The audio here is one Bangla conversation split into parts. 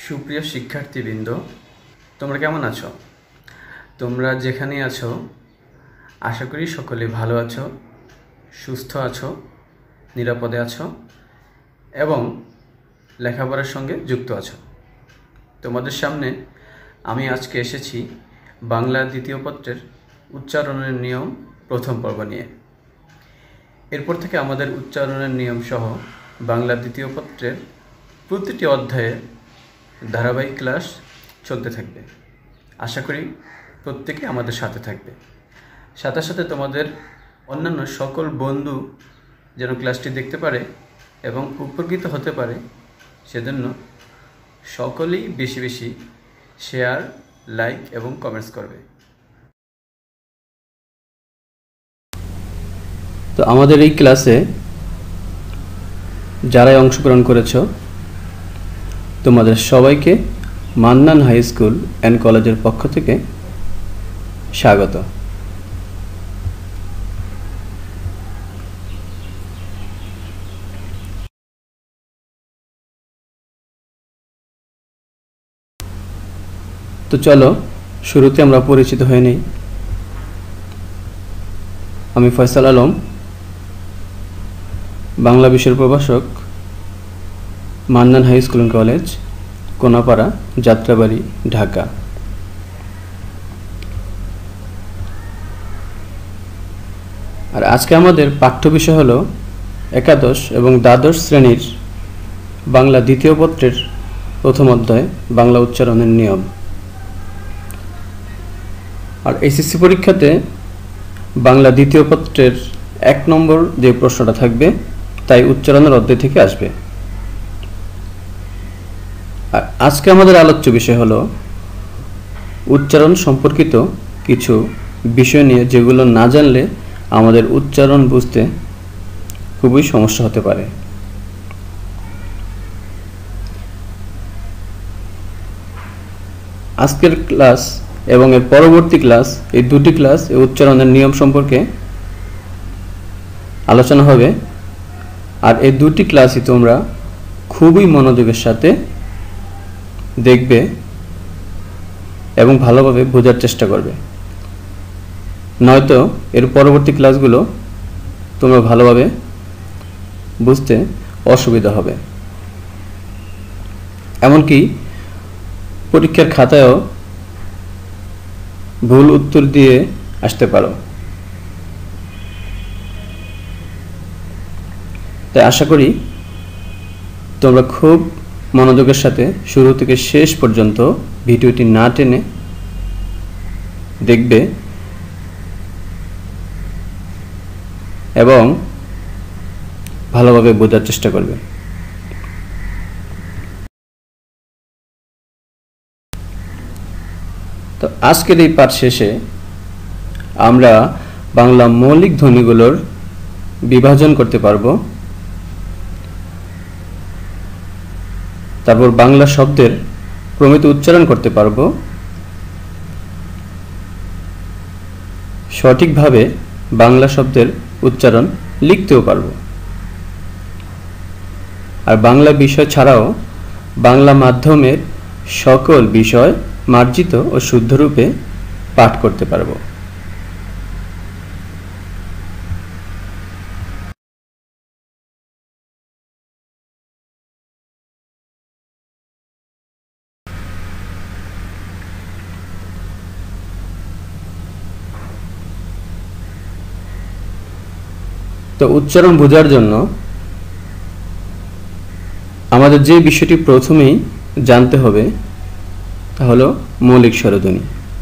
সুপ্রিয় শিক্ষার্থীবৃন্দ, তোমরা কেমন আছো? তোমরা যেখানে আছো আশা করি সকলে ভালো আছো, সুস্থ আছো, নিরাপদে আছো এবং লেখাপড়ার সঙ্গে যুক্ত আছো। তোমাদের সামনে আমি আজকে এসেছি বাংলা দ্বিতীয় পত্রের উচ্চারণের নিয়ম প্রথম পর্ব নিয়ে। এরপর থেকে আমাদের উচ্চারণের নিয়ম সহ বাংলা দ্বিতীয় পত্রের প্রতিটি অধ্যায়ে ধারাবাহিক ক্লাস চলতে থাকবে। আশা করি প্রত্যেকে আমাদের সাথে থাকবে। সাথে সাথে তোমাদের অন্যান্য সকল বন্ধু যেন ক্লাসটি দেখতে পারে এবং উপকৃত হতে পারে, সেজন্য সকলেই বেশি বেশি শেয়ার, লাইক এবং কমেন্টস করবে। তো আমাদের এই ক্লাসে যারাই অংশগ্রহণ করেছো তোমাদের সবাইকে মান্নান হাই স্কুল অ্যান্ড কলেজের পক্ষ থেকে স্বাগত। তো চলো শুরুতে আমরা পরিচিত হয়ে নেই। আমি ফয়সাল আলম, বাংলা বিষয়ের প্রভাষক, Mannan high school and college, Konapara, Jatrabari, Dhaka. আর আজকে আমাদের পাঠ্য বিষয় হলো একাদশ এবং দ্বাদশ শ্রেণীর বাংলা দ্বিতীয় পত্রের প্রথম অধ্যায় বাংলা উচ্চারণের নিয়ম। আর এসএসসি পরীক্ষাতে বাংলা দ্বিতীয় পত্রের 1 নম্বর যে প্রশ্নটা থাকবে তাই উচ্চারণের অধ্যায় থেকে আসবে। আর আজকে আমাদের আলোচ্য বিষয় হলো উচ্চারণ সম্পর্কিত কিছু বিষয় নিয়ে, যেগুলো না জানলে আমাদের উচ্চারণ বুঝতে খুবই সমস্যা হতে পারে। আজকের ক্লাস এবং এর পরবর্তী ক্লাস, এই দুটি ক্লাস এই উচ্চারণের নিয়ম সম্পর্কে আলোচনা হবে। আর এই দুটি ক্লাসই তোমরা খুবই মনোযোগের সাথে দেখবে এবং ভালোভাবে বোঝার চেষ্টা করবে, নয়তো এর পরবর্তী ক্লাসগুলো তোমরা ভালোভাবে বুঝতে অসুবিধা হবে। এমনকি পরীক্ষার খাতায়ও ভুল উত্তর দিয়ে আসতে পারো। তাই আশা করি তোমরা খুব মনোযোগের সাথে শুরু থেকে শেষ পর্যন্ত ভিডিওটি না টেনে দেখবে এবং ভালোভাবে বোঝার চেষ্টা করবে। তো আজকের এই পাঠ শেষে আমরা বাংলা মৌলিক ধ্বনিগুলোর বিভাজন করতে পারবো, তারপর বাংলা শব্দের প্রমিত উচ্চারণ করতে পারবো, সঠিকভাবে বাংলা শব্দের উচ্চারণ লিখতেও পারবো। আর বাংলা বিষয় ছাড়াও বাংলা মাধ্যমের সকল বিষয় মার্জিত ও শুদ্ধ রূপে পাঠ করতে পারবো। তো উচ্চারণ বোঝার জন্য আমাদের যে বিষয়টি প্রথমেই জানতে হবে তা হলো মৌলিক স্বরধ্বনি।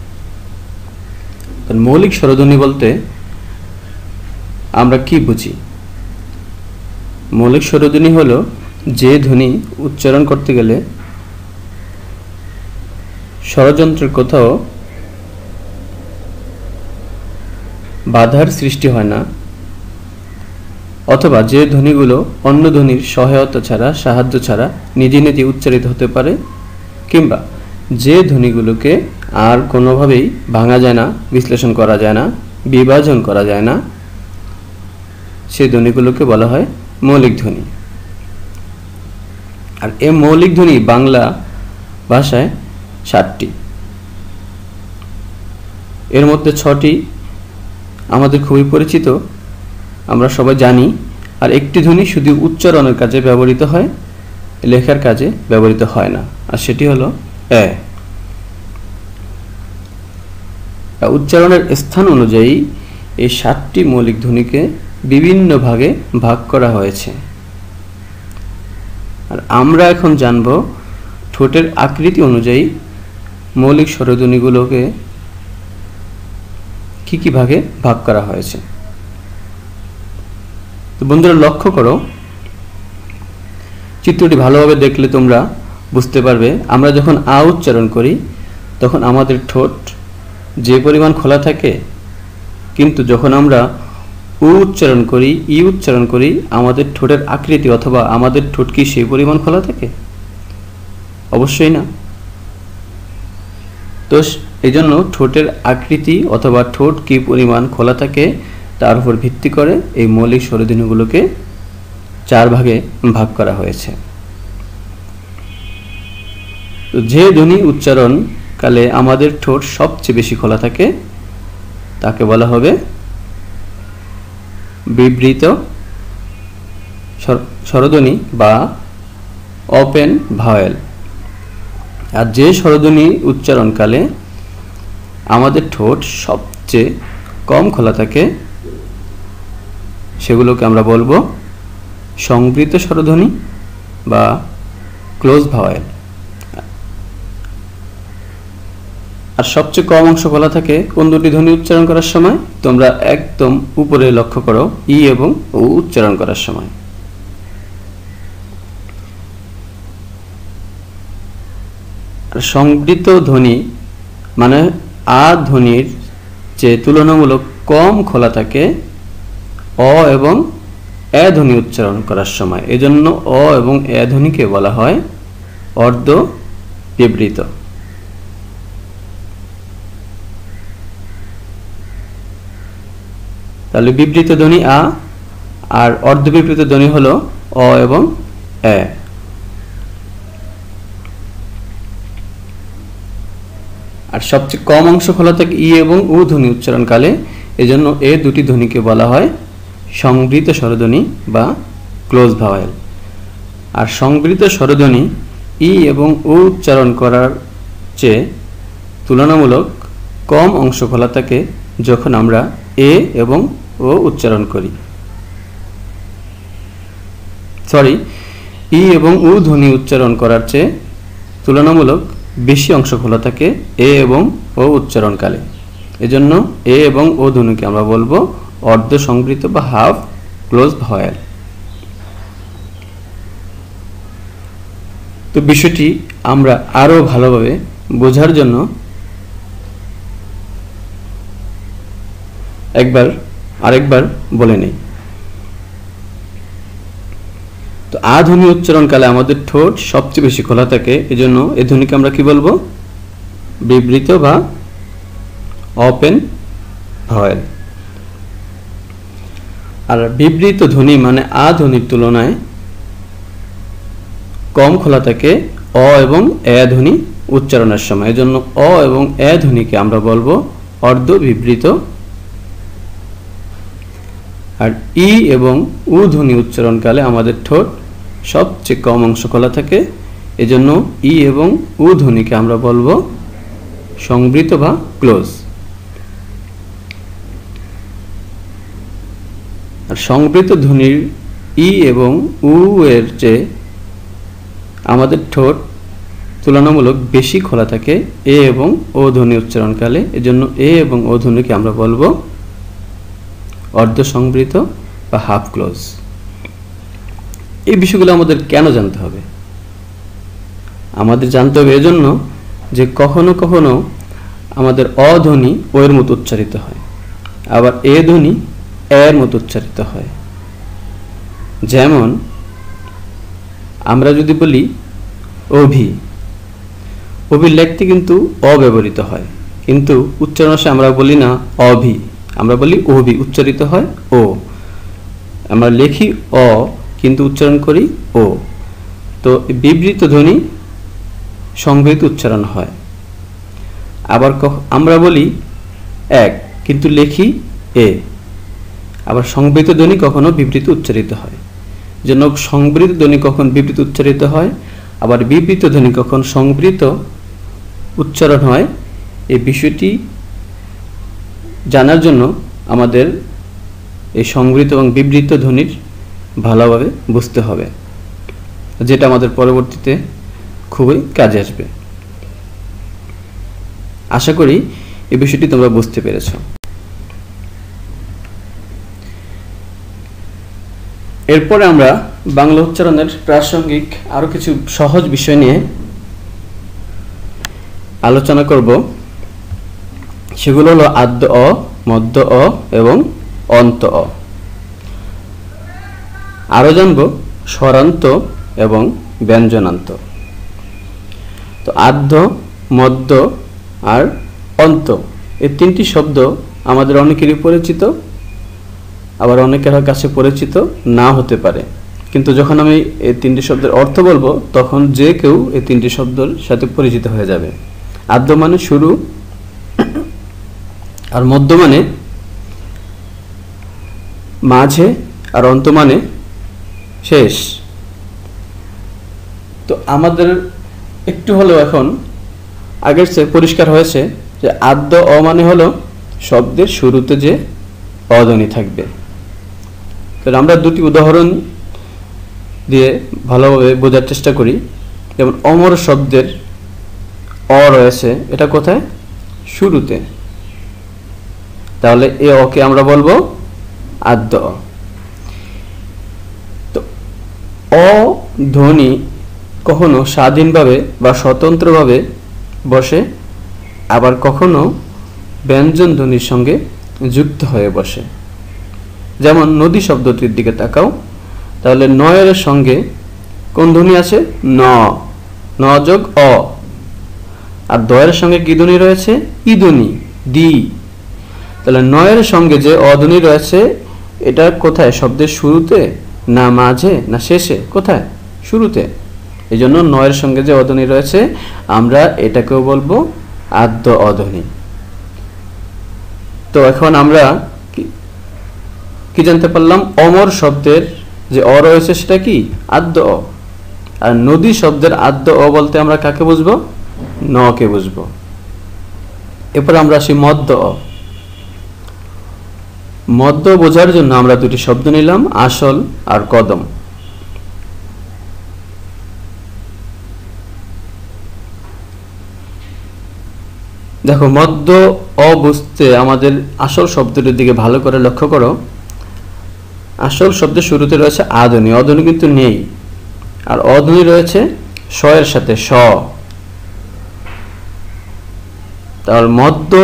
মৌলিক স্বরধ্বনি বলতে আমরা কি বুঝি? মৌলিক স্বরধ্বনি হলো যে ধ্বনি উচ্চারণ করতে গেলে স্বরযন্ত্রের কোথাও বাধার সৃষ্টি হয় না, অথবা যে ধ্বনিগুলো অন্য ধ্বনির সহায়তা ছাড়া, সাহায্য ছাড়া নিজে নিজে উচ্চারিত হতে পারে, কিংবা যে ধ্বনিগুলোকে আর কোনোভাবেই ভাঙা যায় না, বিশ্লেষণ করা যায় না, বিভাজন করা যায় না, সেই ধ্বনিগুলোকে বলা হয় মৌলিক ধ্বনি। আর এই মৌলিক ধ্বনি বাংলা ভাষায় 7টি। এর মধ্যে 6টি আমাদের খুবই পরিচিত, আমরা সবাই জানি, আর একটি ধ্বনি শুধু উচ্চারণের কাজে ব্যবহৃত হয়, লেখার কাজে ব্যবহৃত হয় না, আর সেটি হলো এ। উচ্চারণের স্থান অনুযায়ী এই 7টি মৌলিক ধ্বনিকে বিভিন্ন ভাগে ভাগ করা হয়েছে। আর আমরা এখন জানব ঠোঁটের আকৃতি অনুযায়ী মৌলিক স্বরধ্বনিগুলোকে কি কি ভাগে ভাগ করা হয়েছে। তো বন্ধুরা লক্ষ্য করো, চিত্রটি ভালোভাবে দেখলে তোমরা বুঝতে পারবে, আমরা যখন আ উচ্চারণ করি তখন আমাদের ঠোঁট যে পরিমাণ খোলা থাকে, কিন্তু যখন আমরা উ উচ্চারণ করি, ই উচ্চারণ করি, আমাদের ঠোঁটের আকৃতি অথবা আমাদের ঠোঁট কি সেই পরিমাণ খোলা থাকে? অবশ্যই না। তো এই জন্য ঠোঁটের আকৃতি অথবা ঠোঁট কি পরিমাণ খোলা থাকে তার উপর ভিত্তি করে এই মৌলিক স্বরধ্বনিগুলোকে 4 ভাগে ভাগ করা হয়েছে। তো যে ধ্বনি উচ্চারণ কালে আমাদের ঠোঁট সবচেয়ে বেশি খোলা থাকে তাকে বলা হবে বিবৃত স্বরধ্বনি বা ওপেন ভাওয়েল। আর যে স্বরধ্বনি উচ্চারণকালে আমাদের ঠোঁট সবচেয়ে কম খোলা থাকে সেগুলোকে আমরা বলবো সংবৃত স্বরধ্বনি বা ক্লোজ ভাওয়েল। আর সবচেয়ে কম অংশ খোলা থাকে কোন দুটি ধ্বনি উচ্চারণ করার সময়? তোমরা একদম উপরে লক্ষ্য করো, ই এবং ও উচ্চারণ করার সময়। আর সংবৃত ধ্বনি মানে আ ধ্বনির যে তুলনামূলক কম খোলা থাকে অ এবং এ ধ্বনি উচ্চারণ করার সময়। এজন্য অ এবং এ ধ্বনিকে বলা হয় অর্ধ বিবৃত। তাহলে বিবৃত ধ্বনি আ আর অর্ধ বিবৃত ধ্বনি হলো অ এবং এ। আর সবচেয়ে কম অংশ খোলা থাকে ই এবং উ ধ্বনি উচ্চারণকালে, এজন্য এ দুটি ধ্বনিকে বলা হয় সংবৃত স্বরধ্বনি বা ক্লোজ ভাওয়েল। আর সংবৃত স্বরধ্বনি ই এবং উ উচ্চারণ করার চেয়ে তুলনামূলক কম অংশ খোলা থাকে যখন আমরা এ এবং ও উচ্চারণ করি। ই এবং উ ধ্বনি উচ্চারণ করার চেয়ে তুলনামূলক বেশি অংশ খোলা থাকে এ এবং ও উচ্চারণকালে, এজন্য এ এবং ও ধ্বনিকে আমরা বলবো অর্ধ সংবৃত বা হাফ ক্লোজ ভাওয়েল। তো বিষয়টি আমরা আরো ভালোভাবে বোঝার জন্য আরেকবার বলে নেই। তো আ ধ্বনি উচ্চারণকালে আমাদের ঠোঁট সবচেয়ে বেশি খোলা থাকে, এজন্য এই ধ্বনিকে আমরা কি বলবো? বিবৃত বা ওপেন ভাওয়েল। আর বিবৃত ধ্বনি মানে আ ধ্বনির তুলনায় কম খোলা থাকে অ এবং এ ধ্বনি উচ্চারণের সময়, এজন্য অ এবং এ ধ্বনিকে আমরা বলবো অর্ধ বিবৃত। আর ই এবং উ ধ্বনি উচ্চারণকালে আমাদের ঠোঁট সবচেয়ে কম অংশ খোলা থাকে, এজন্য ই এবং উ ধ্বনিকে আমরা বলবো সংবৃত বা ক্লোজ। আর সংবৃত ধ্বনির ই এবং উ এর চেয়ে আমাদের ঠোঁট তুলনামূলক বেশি খোলা থাকে এ এবং ও ধ্বনি উচ্চারণকালে, এজন্য এ এবং ও ধ্বনিকে আমরা বলবো অর্ধ সংবৃত বা হাফ ক্লোজ। এই বিষয়গুলো আমাদের কেন জানতে হবে? আমাদের জানতে হবে এজন্য যে কখনো কখনো আমাদের অ ধ্বনি ও এর মতো উচ্চারিত হয়, আবার এ ধ্বনি এর মতো উচ্চারিত হয়। যেমন আমরা যদি বলি অভি, অভির লিখতে কিন্তু অ ব্যবহৃত হয়, কিন্তু উচ্চারণ আসে আমরা বলি না অভি, আমরা বলি অভি, উচ্চারিত হয় ও। আমরা লিখি অ কিন্তু উচ্চারণ করি ও। তো বিবৃত ধ্বনি সংবৃত উচ্চারণ হয়। আবার আমরা বলি এক কিন্তু লিখি এ। আবার সংবৃত ধ্বনি কখনো বিবৃত উচ্চারিত হয়। জন্য সংবৃত ধ্বনি কখন বিবৃত উচ্চারিত হয়, আবার বিবৃত ধ্বনি কখন সংবৃত উচ্চারণ হয়, এই বিষয়টি জানার জন্য আমাদের এই সংবৃত এবং বিবৃত ধ্বনির ভালোভাবে বুঝতে হবে, যেটা আমাদের পরবর্তীতে খুবই কাজে আসবে। আশা করি এই বিষয়টি তোমরা বুঝতে পেরেছ। এরপরে আমরা বাংলা উচ্চারণের প্রাসঙ্গিক আরো কিছু সহজ বিষয় নিয়ে আলোচনা করব। সেগুলো হলো আদ্য অ, মধ্য অ এবং অন্ত অ। আরো জানব স্বরান্ত এবং ব্যঞ্জনান্ত। তো আদ্য, মধ্য আর অন্ত এই তিনটি শব্দ আমাদের অনেকেরই পরিচিত, আবার অনেকের কাছে পরিচিত না হতে পারে। কিন্তু যখন আমি এই তিনটি শব্দের অর্থ বলবো তখন যে কেউ এই তিনটি শব্দের সাথে পরিচিত হয়ে যাবে। আদ্য মানে শুরু, আর মধ্য মানে মাঝে, আর অন্ত মানে শেষ। তো আমাদের একটু হলেও এখন আগের চেয়ে পরিষ্কার হয়েছে যে আদ্য অ মানে হলো শব্দের শুরুতে যে অধ্বনি থাকবে। তো আমরা দুটি উদাহরণ দিয়ে ভালোভাবে বোঝার চেষ্টা করি। যেমন অমর শব্দের অ রয়েছে, এটা কোথায়? শুরুতে। তাহলে এ অকে আমরা বলবো আদ্য অ। তো অ ধ্বনি কখনো স্বাধীনভাবে বা স্বতন্ত্রভাবে বসে, আবার কখনো ব্যঞ্জন ধ্বনির সঙ্গে যুক্ত হয়ে বসে। যেমন নদী শব্দটির দিকে তাকাও, তাহলে নয়ের সঙ্গে কোন ধ্বনি আছে? ন, ন যোগ অ। আর দয়ের সঙ্গে কি ধ্বনি রয়েছে? ই ধ্বনি, দি। তাহলে নয়ের সঙ্গে যে অধ্বনি রয়েছে এটা কোথায়? শব্দের শুরুতে, না মাঝে, না শেষে? কোথায়? শুরুতে। এই জন্য নয়ের সঙ্গে যে অধ্বনি রয়েছে আমরা এটাকেও বলবো আদ্য অধ্বনি। তো এখন আমরা কি জানতে পারলাম? অমর শব্দের যে অ রয়েছে সেটা কি? আদ্য অ। আর নদী শব্দের আদ্য অ বলতে আমরা কাকে বুঝবো? ন কে বুঝবো। এরপর আমরা আসি মধ্য অ। মধ্য বোঝার জন্য আমরা দুটি শব্দ নিলাম, আসল আর কদম। দেখো, মধ্য অ বুঝতে আমাদের আসল শব্দটির দিকে ভালো করে লক্ষ্য করো। আসল শব্দের শুরুতে রয়েছে আধ্বনি, অধ্বনি কিন্তু নেই। আর অধ্বনি রয়েছে স এর সাথে, স। তাহলে মধ্য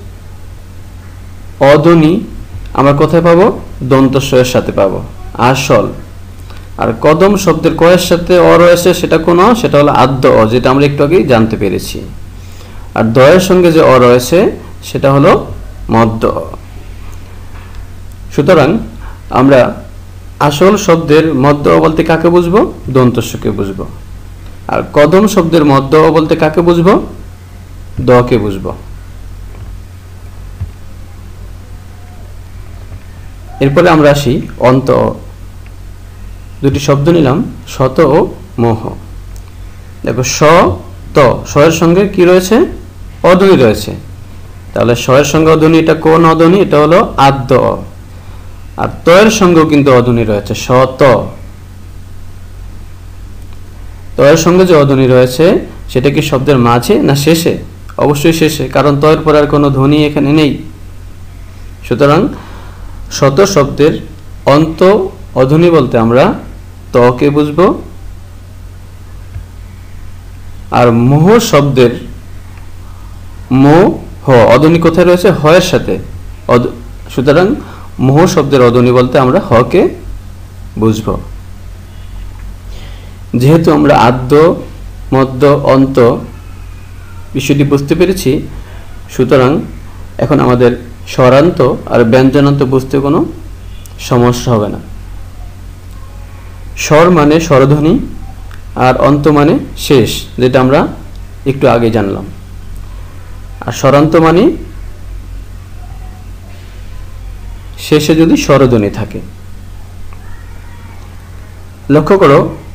অধ্বনি আমরা কোথায় পাবো? দন্ত স এর সাথে পাবো, আসল। আর কদম শব্দের ক এর সাথে অ রয়েছে, সেটা কোন অ? সেটা হলো আদ্য অ, যেটা আমরা একটু আগেই জানতে পেরেছি। আর দয়ের সঙ্গে যে অ রয়েছে সেটা হলো মধ্য অ। সুতরাং আমরা আসল শব্দের মধ্য অ বলতে কাকে বুঝবো? দন্ত স-কে বুঝবো। আর কদম শব্দের মধ্য অ বলতে কাকে বুঝবো? দ কে বুঝবো। এরপরে আমরা আসি অন্ত অ। দুটি শব্দ নিলাম, শত ও মোহ। দেখো, স ত, স এর সঙ্গে কি রয়েছে? অধ্বনি রয়েছে। তাহলে স এর সঙ্গে অধ্বনি, এটা কোন অধ্বনি? এটা হলো আদ্য অ। আর ত এর সঙ্গেও কিন্তু অধ্বনি রয়েছে, স ত। ত এর সঙ্গে যে অধ্বনি রয়েছে সেটা কি শব্দের মাঝে না শেষে? অবশ্যই শেষে, কারণ ত এর পর আর কোনো ধ্বনি এখানে নেই। সুতরাং শত শব্দের অন্ত অধ্বনি বলতে আমরা ত কে বুঝবো। আর মোহ শব্দের মোহ অধ্বনি কোথায় রয়েছে? হ এর সাথে। সুতরাং মোহ শব্দের অধ্বনি বলতে আমরা হ কে বুঝব। যেহেতু আমরা আদ্য, মধ্য, অন্ত বিষয়টি বুঝতে পেরেছি, সুতরাং এখন আমাদের স্বরান্ত আর ব্যঞ্জনান্ত বুঝতে কোনো সমস্যা হবে না। স্বর মানে স্বরধ্বনি, আর অন্ত মানে শেষ, যেটা আমরা একটু আগে জানলাম। আর স্বরান্ত মানে শেষে যদি স্বরধ্বনি থাকে। লক্ষ্য করো,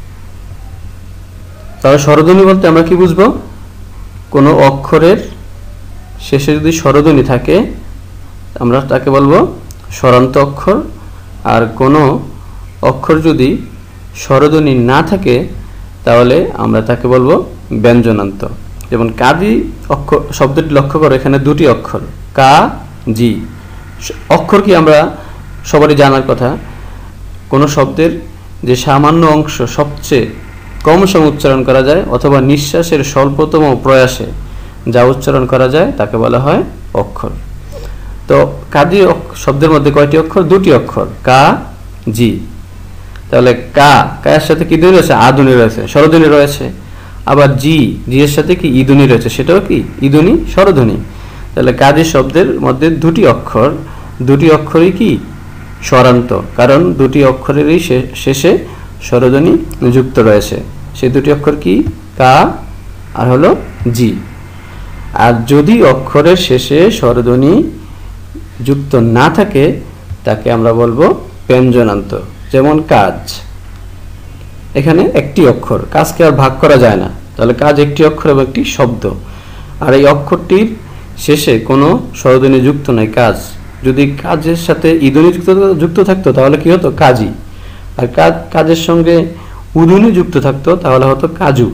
তাহলে স্বরধ্বনি বলতে আমরা কি বুঝবো? কোনো অক্ষরের শেষে যদি স্বরধ্বনি থাকে আমরা তাকে বলবো স্বরান্ত অক্ষর, আর কোনো অক্ষর যদি স্বরধ্বনি না থাকে তাহলে আমরা তাকে বলবো ব্যঞ্জনান্ত। যেমন কাজি অক্ষর শব্দটি লক্ষ্য করো, এখানে দুটি অক্ষর কা জি। অক্ষর কি আমরা সবারই জানার কথা, কোনো শব্দের যে সামান্য অংশ সবচেয়ে কম সময় উচ্চারণ করা যায় অথবা নিঃশ্বাসের স্বল্পতম প্রয়াসে যা উচ্চারণ করা যায় তাকে বলা হয় অক্ষর। তো কাজি শব্দের মধ্যে কয়টি অক্ষর? দুটি অক্ষর কা জি। তাহলে কা কায়ের সাথে কি ধ্বনি রয়েছে? আ ধ্বনি রয়েছে, স্বরধ্বনি রয়েছে। আবার জি এর সাথে কি ই ধ্বনি রয়েছে, সেটাও কি ই ধ্বনি, স্বরধ্বনি। তাহলে কাজি শব্দের মধ্যে দুটি অক্ষর, দুটি অক্ষরই কি স্বরান্ত, কারণ দুটি অক্ষরেরই শেষে স্বরধ্বনি যুক্ত রয়েছে। সেই দুটি অক্ষর কি? কা আর হলো জি। আর যদি অক্ষরের শেষে স্বরধ্বনি যুক্ত না থাকে তাকে আমরা বলবো ব্যঞ্জনান্ত। যেমন কাজ, এখানে একটি অক্ষর, কাজকে আর ভাগ করা যায় না, তাহলে কাজ একটি অক্ষর এবং একটি শব্দ। আর এই অক্ষরটির শেষে কোনো স্বরধ্বনি যুক্ত নাই, কাজ। যদি কাজের সাথে ইধ্বনি যুক্ত থাকতো তাহলে কি হতো? কাজী। আর কাজের সঙ্গে উধ্বনি যুক্ত থাকতো তাহলে হতো কাজু।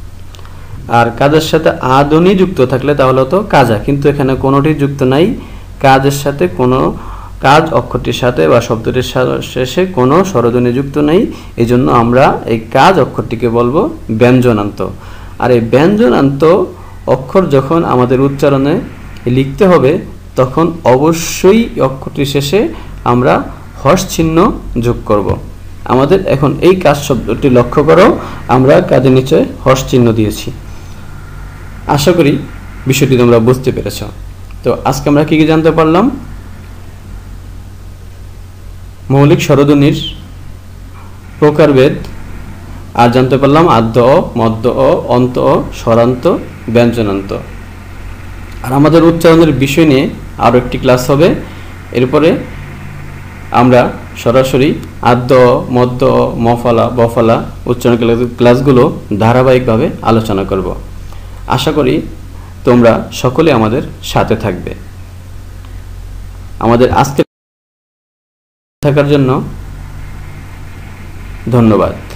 আর কাজের সাথে আধ্বনি যুক্ত থাকলে তাহলে হতো কাজা। কিন্তু এখানে কোনোটি যুক্ত নাই, কাজের সাথে কোনো কাজ অক্ষরটির সাথে বা শব্দটির শেষে কোনো স্বরধ্বনি যুক্ত নেই, এই জন্য আমরা এই কাজ অক্ষরটিকে বলবো ব্যঞ্জনান্ত। আর এই ব্যঞ্জনান্ত অক্ষর যখন আমাদের উচ্চারণে লিখতে হবে তখন অবশ্যই অক্ষরটির শেষে আমরা হর্ষ চিহ্ন যোগ করব। আমাদের এখন এই কাজ শব্দটি লক্ষ্য করো, আমরা কাজের নিচে হর্ষ চিহ্ন দিয়েছি। আশা করি বিষয়টি তোমরা বুঝতে পেরেছ। তো আজকে আমরা কি কি জানতে পারলাম? মৌলিক স্বরধ্বনির প্রকারভেদ, আর জানতে পারলাম আদ্য অ, মধ্য অ, অন্ত অ, স্বরান্ত, ব্যঞ্জনান্ত। আর আমাদের উচ্চারণের বিষয় নিয়ে আরও একটি ক্লাস হবে। এরপরে আমরা সরাসরি আদ্য অ, মধ্য অ, মফলা, বফলা উচ্চারণ ক্লাসগুলো ধারাবাহিকভাবে আলোচনা করব। আশা করি তোমরা সকলে আমাদের সাথে থাকবে। আমাদের আজকে থাকার জন্য ধন্যবাদ।